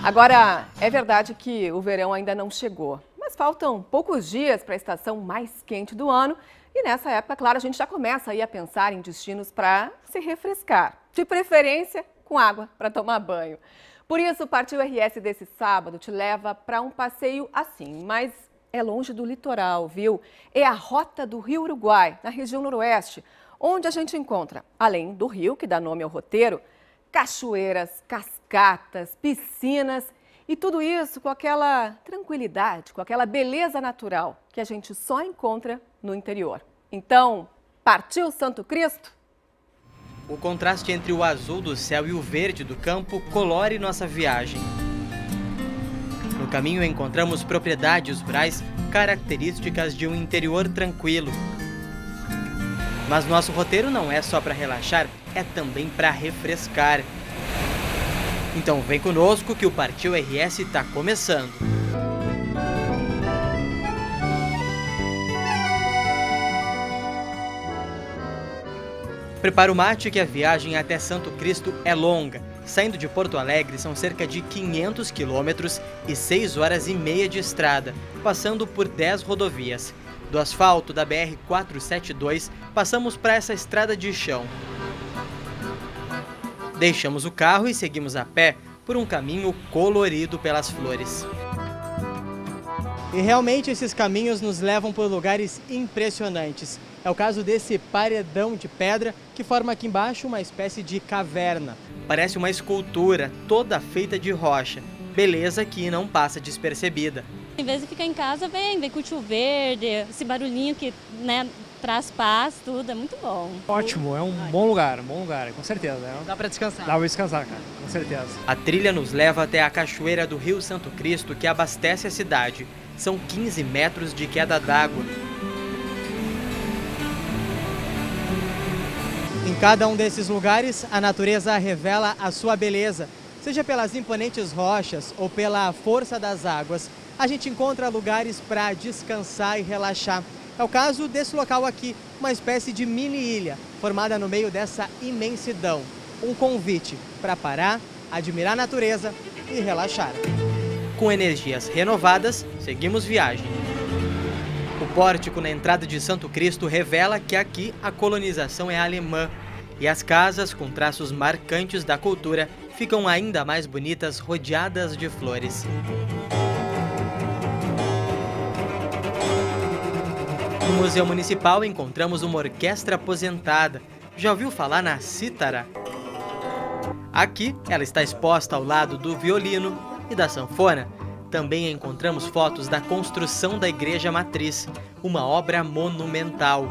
Agora, é verdade que o verão ainda não chegou, mas faltam poucos dias para a estação mais quente do ano e nessa época, claro, a gente já começa aí a pensar em destinos para se refrescar, de preferência com água para tomar banho. Por isso, o Partiu RS desse sábado te leva para um passeio assim, mas é longe do litoral, viu? É a Rota do Rio Uruguai, na região noroeste, onde a gente encontra, além do rio, que dá nome ao roteiro, cachoeiras, cascatas, piscinas e tudo isso com aquela tranquilidade, com aquela beleza natural que a gente só encontra no interior. Então, partiu Santo Cristo? O contraste entre o azul do céu e o verde do campo colore nossa viagem. No caminho encontramos propriedades rurais características de um interior tranquilo. Mas nosso roteiro não é só para relaxar, é também para refrescar. Então vem conosco que o Partiu RS está começando. Prepara o mate que a viagem até Santo Cristo é longa. Saindo de Porto Alegre são cerca de 500 quilômetros e 6 horas e meia de estrada, passando por 10 rodovias. Do asfalto da BR-472, passamos para essa estrada de chão. Deixamos o carro e seguimos a pé por um caminho colorido pelas flores. E realmente esses caminhos nos levam por lugares impressionantes. É o caso desse paredão de pedra que forma aqui embaixo uma espécie de caverna. Parece uma escultura toda feita de rocha. Beleza que não passa despercebida. Em vez de ficar em casa, vem curtir o verde, esse barulhinho que, né, traz paz, tudo, é muito bom. Ótimo, é um bom lugar, com certeza. Dá para descansar? Dá para descansar, cara, com certeza. A trilha nos leva até a cachoeira do Rio Santo Cristo, que abastece a cidade. São 15 metros de queda d'água. Em cada um desses lugares, a natureza revela a sua beleza. Seja pelas imponentes rochas ou pela força das águas, a gente encontra lugares para descansar e relaxar. É o caso desse local aqui, uma espécie de mini-ilha, formada no meio dessa imensidão. Um convite para parar, admirar a natureza e relaxar. Com energias renovadas, seguimos viagem. O pórtico na entrada de Santo Cristo revela que aqui a colonização é alemã e as casas com traços marcantes da cultura ficam ainda mais bonitas rodeadas de flores. No Museu Municipal encontramos uma orquestra aposentada. Já ouviu falar na cítara? Aqui ela está exposta ao lado do violino e da sanfona. Também encontramos fotos da construção da Igreja Matriz, uma obra monumental.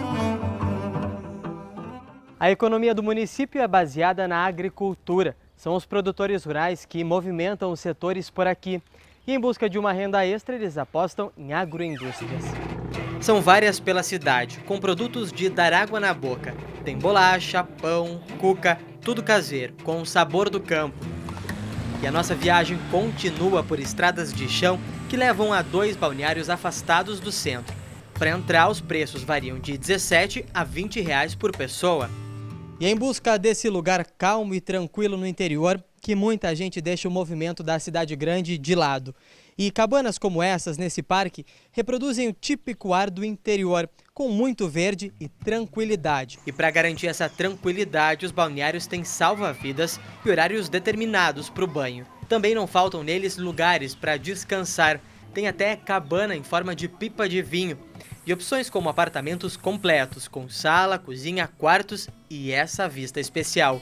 A economia do município é baseada na agricultura. São os produtores rurais que movimentam os setores por aqui. E em busca de uma renda extra, eles apostam em agroindústrias. São várias pela cidade, com produtos de dar água na boca. Tem bolacha, pão, cuca, tudo caseiro, com o sabor do campo. E a nossa viagem continua por estradas de chão que levam a 2 balneários afastados do centro. Para entrar, os preços variam de 17 a 20 reais por pessoa. E é em busca desse lugar calmo e tranquilo no interior que muita gente deixa o movimento da cidade grande de lado. E cabanas como essas nesse parque reproduzem o típico ar do interior, com muito verde e tranquilidade. E para garantir essa tranquilidade, os balneários têm salva-vidas e horários determinados para o banho. Também não faltam neles lugares para descansar. Tem até cabana em forma de pipa de vinho. E opções como apartamentos completos, com sala, cozinha, quartos e essa vista especial.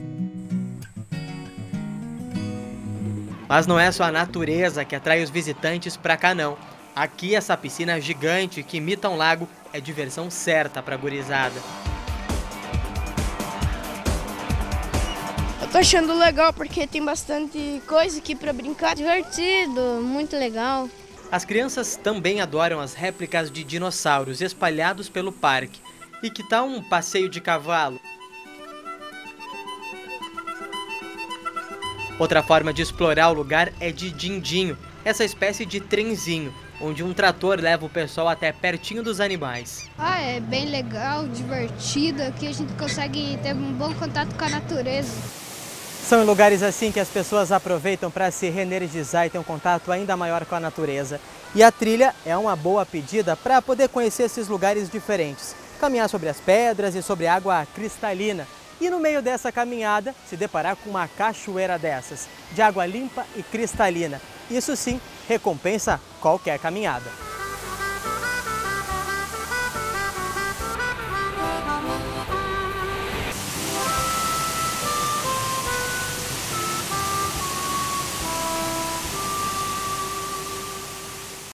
Mas não é só a natureza que atrai os visitantes para cá não. Aqui essa piscina gigante que imita um lago é diversão certa para a gurizada. Eu tô achando legal porque tem bastante coisa aqui para brincar, divertido, muito legal. As crianças também adoram as réplicas de dinossauros espalhados pelo parque. E que tal um passeio de cavalo? Outra forma de explorar o lugar é de dindinho, essa espécie de trenzinho, onde um trator leva o pessoal até pertinho dos animais. É bem legal, divertido, aqui a gente consegue ter um bom contato com a natureza. São em lugares assim que as pessoas aproveitam para se reenergizar e ter um contato ainda maior com a natureza. E a trilha é uma boa pedida para poder conhecer esses lugares diferentes. Caminhar sobre as pedras e sobre água cristalina. E no meio dessa caminhada, se deparar com uma cachoeira dessas, de água limpa e cristalina. Isso sim, recompensa qualquer caminhada.